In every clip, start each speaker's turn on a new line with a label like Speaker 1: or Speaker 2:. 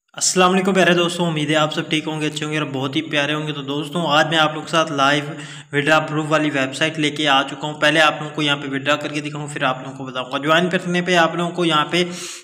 Speaker 1: अस्सलाम वालेकुम प्यारे दोस्तों, उम्मीद है आप सब ठीक होंगे, अच्छे होंगे और बहुत ही प्यारे होंगे। तो दोस्तों आज मैं आप लोगों के साथ लाइव विड्रा प्रूफ वाली वेबसाइट लेके आ चुका हूं। पहले आप लोगों को यहां पे विड्रा करके दिखाऊं, फिर आप लोगों को बताऊंगा। ज्वाइन करने पे आप लोगों को यहां पे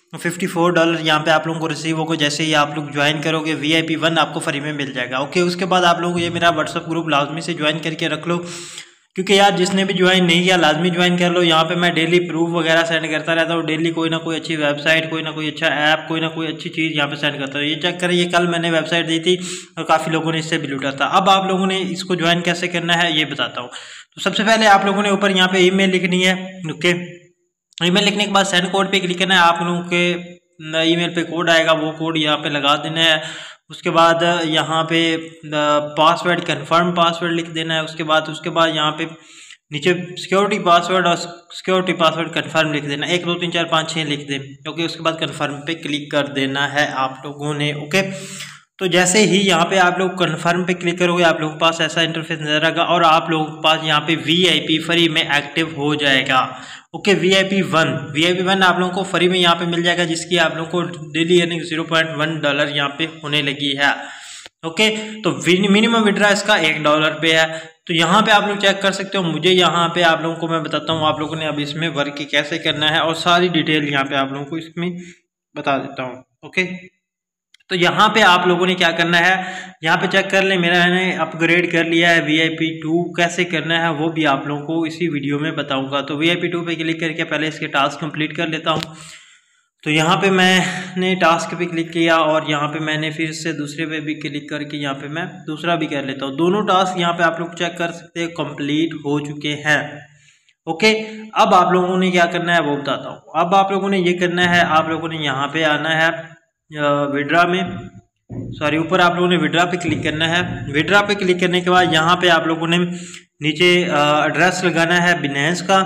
Speaker 1: $54 यहां पे आप लोगों को रिसीव होगा। जैसे ही आप लोग ज्वाइन करोगे VIP 1 आपको फ्री में मिल जाएगा। ओके, उसके बाद आप लोगों को ये मेरा व्हाट्सअप ग्रुप लाजमी से ज्वाइन करके रख लो, क्योंकि यार जिसने भी ज्वाइन नहीं किया लाजमी ज्वाइन कर लो। यहाँ पे मैं डेली प्रूफ वगैरह सेंड करता रहता हूँ। डेली कोई ना कोई अच्छी वेबसाइट, कोई ना कोई अच्छा ऐप, कोई ना कोई अच्छी चीज़ यहाँ पे सेंड करता हूँ। ये चेक करें, ये कल मैंने वेबसाइट दी थी और काफ़ी लोगों ने इससे भी लूटा था। अब आप लोगों ने इसको ज्वाइन कैसे करना है ये बताता हूँ। तो सबसे पहले आप लोगों ने ऊपर यहाँ पे ईमेल लिखनी है। ओके, ईमेल लिखने के बाद सेंड कोड पे क्लिक करना है। आप लोगों के ईमेल पे कोड आएगा, वो कोड यहाँ पे लगा देना है। उसके बाद यहाँ पे पासवर्ड, कंफर्म पासवर्ड लिख देना है। उसके बाद यहाँ पे नीचे सिक्योरिटी पासवर्ड और सिक्योरिटी पासवर्ड कंफर्म लिख देना, 1 2 3 4 5 6 लिख दें। ओके, उसके बाद कंफर्म पे क्लिक कर देना है आप लोगों ने। ओके, तो जैसे ही यहाँ पे आप लोग कंफर्म पे क्लिक करोगे आप लोगों के पास ऐसा इंटरफेस नजर आएगा और आप लोगों के पास यहाँ पे VIP फ्री में एक्टिव हो जाएगा। ओके, VIP 1 आप लोगों को फ्री में यहाँ पे मिल जाएगा, जिसकी आप लोगों को डेली अर्निंग $0.1 यहाँ पे होने लगी है। ओके, तो मिनिमम विड्रा इसका $1 पे है। तो यहाँ पे आप लोग चेक कर सकते हो। मुझे यहाँ पे आप लोगों को मैं बताता हूँ आप लोगों ने अब इसमें वर्क कैसे करना है और सारी डिटेल यहाँ पे आप लोगों को इसमें बता देता हूँ। ओके, तो यहाँ पे आप लोगों ने क्या करना है, यहाँ पे चेक कर ले, मेरा मैंने अपग्रेड कर लिया है। VIP 2 कैसे करना है वो भी आप लोगों को इसी वीडियो में बताऊंगा। तो VIP 2 पे क्लिक करके पहले इसके टास्क कंप्लीट कर लेता हूँ। तो यहाँ पे मैंने टास्क पे क्लिक किया और यहाँ पे मैंने फिर से दूसरे पे भी क्लिक करके यहाँ पे मैं दूसरा भी कर लेता हूँ। दोनों टास्क यहाँ पे आप लोग चेक कर सकते हैं कंप्लीट हो चुके हैं। ओके, अब आप लोगों ने क्या करना है वो बताता हूँ। अब आप लोगों ने ये करना है, आप लोगों ने यहाँ पे आना है विड्रा में, सॉरी ऊपर आप लोगों ने विड्रा पे क्लिक करना है। विड्रा पे क्लिक करने के बाद यहाँ पे आप लोगों ने नीचे एड्रेस लगाना है बिनेंस का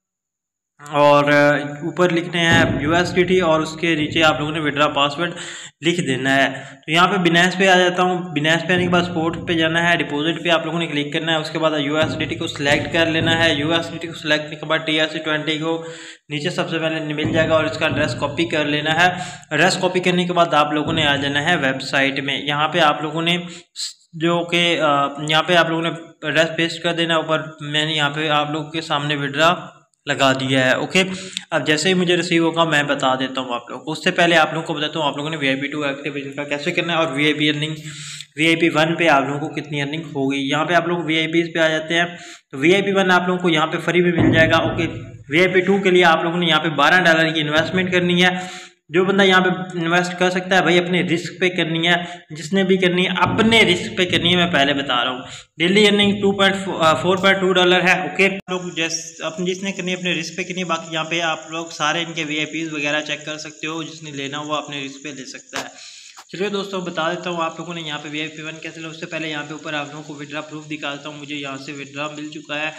Speaker 1: और ऊपर लिखने हैं USDT और उसके नीचे आप लोगों ने विड्रा पासवर्ड लिख देना है। तो यहाँ पे बिनेंस पे आ जाता हूँ। बिनेंस पे आने के बाद स्पोर्ट पे जाना है, डिपॉजिट पे आप लोगों ने क्लिक करना है। उसके बाद USDT को सिलेक्ट कर लेना है। USDT को सिलेक्ट करने के बाद TRC20 को नीचे सबसे पहले मिल जाएगा और इसका एड्रेस कॉपी कर लेना है। एड्रेस कॉपी करने के बाद आप लोगों ने आ जाना है वेबसाइट में। यहाँ पे आप लोगों ने जो कि यहाँ पे आप लोगों ने एड्रेस पेस्ट कर देना ऊपर। मैंने यहाँ पे आप लोगों के सामने विड्रा लगा दिया है। ओके, अब जैसे ही मुझे रिसीव होगा मैं बता देता हूँ आप लोगों को। उससे पहले आप लोगों को बताता हूँ आप लोगों ने VIP 2 एक्टिवेशन का कैसे करना है और VIP 1 पे आप लोगों को कितनी अर्निंग होगी। यहाँ पे आप लोग VIPs पे आ जाते हैं। तो VIP 1 आप लोगों को यहाँ पे फ्री में मिल जाएगा। ओके, VIP 2 के लिए आप लोगों ने यहाँ पे $12 की इन्वेस्टमेंट करनी है। जो बंदा यहाँ पे इन्वेस्ट कर सकता है भाई अपने रिस्क पे करनी है, जिसने भी करनी है अपने रिस्क पे करनी है। मैं पहले बता रहा हूँ डेली अर्निंग $4.2 है। ओके, लोग अपने जिसने करनी है अपने रिस्क पे करनी है। बाकी यहाँ पे आप लोग सारे इनके VIPs वगैरह चेक कर सकते हो, जिसने लेना हुआ अपने रिस्क पे ले सकता है। चलिए दोस्तों बता देता हूँ आप लोगों ने यहाँ पे VIP 1 कैसे लो। उससे पहले यहाँ पे ऊपर आप लोगों को विड्रा प्रूफ दिखा देता हूँ। मुझे यहाँ से विड्रा मिल चुका है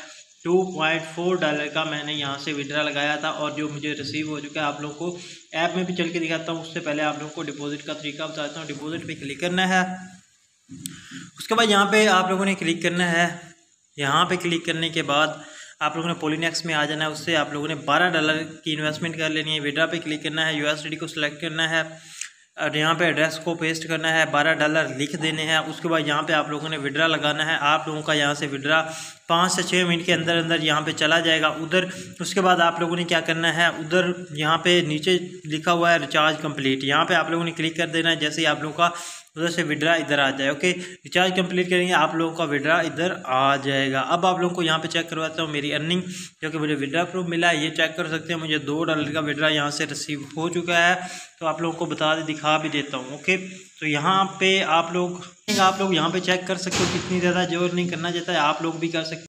Speaker 1: $2.4 का। मैंने यहाँ से विड्रा लगाया था और जो मुझे रिसीव हो चुका है। आप लोगों को ऐप में भी चल के दिखाता हूँ। उससे पहले आप लोगों को डिपॉजिट का तरीका बताता हूँ। डिपॉजिट पे क्लिक करना है। उसके बाद यहाँ पे आप लोगों ने क्लिक करना है। यहाँ पे क्लिक करने के बाद आप लोगों ने पॉलीनेक्स में आ जाना है। उससे आप लोगों ने $12 की इन्वेस्टमेंट कर लेनी है। विड्रा पे क्लिक करना है, USDT को सिलेक्ट करना है और यहाँ पे एड्रेस को पेस्ट करना है, $12 लिख देने हैं। उसके बाद यहाँ पे आप लोगों ने विड्रा लगाना है। आप लोगों का यहाँ से विड्रा 5 से 6 मिनट के अंदर अंदर यहाँ पे चला जाएगा उधर। उसके बाद आप लोगों ने क्या करना है, उधर यहाँ पे नीचे लिखा हुआ है रिचार्ज कंप्लीट, यहाँ पे आप लोगों ने क्लिक कर देना है। जैसे ही आप लोगों का उधर से विड्रा इधर आ जाए। ओके, रिचार्ज कंप्लीट करेंगे आप लोगों का विड्रा इधर आ जाएगा। अब आप लोगों को यहाँ पे चेक करवाता हूँ मेरी अर्निंग, जो कि मुझे विड्रा प्रूफ मिला है। ये चेक कर सकते हैं, मुझे $2 का विड्रा यहाँ से रिसीव हो चुका है। तो आप लोगों को दिखा भी देता हूँ। ओके, तो यहाँ पे आप लोग यहाँ पे चेक कर सकते हो कितनी ज़्यादा जो अर्निंग करना चाहता है आप लोग भी कर सकते हो।